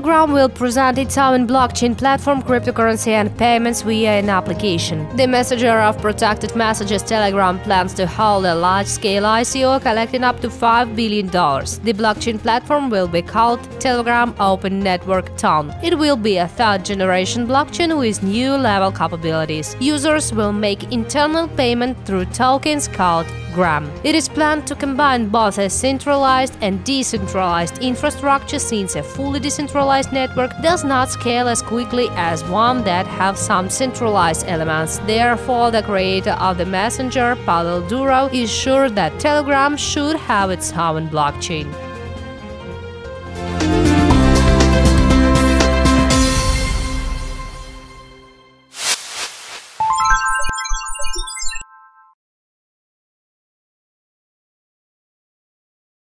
Telegram will present its own blockchain platform, cryptocurrency and payments via an application. The messenger of protected messages Telegram plans to hold a large-scale ICO collecting up to $5 billion. The blockchain platform will be called Telegram Open Network TON. It will be a third-generation blockchain with new level capabilities. Users will make internal payment through tokens called Gram. It is planned to combine both a centralized and decentralized infrastructure, since a fully decentralized network does not scale as quickly as one that have some centralized elements. Therefore, the creator of the messenger, Pavel Durov, is sure that Telegram should have its own blockchain.